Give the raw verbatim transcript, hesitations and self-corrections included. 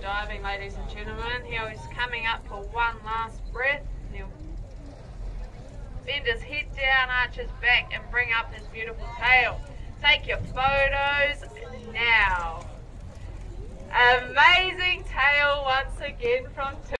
diving, ladies and gentlemen. Here he's coming up for one last breath. He'll bend his head down, arch his back, and bring up his beautiful tail. Take your photos now. Amazing tail once again from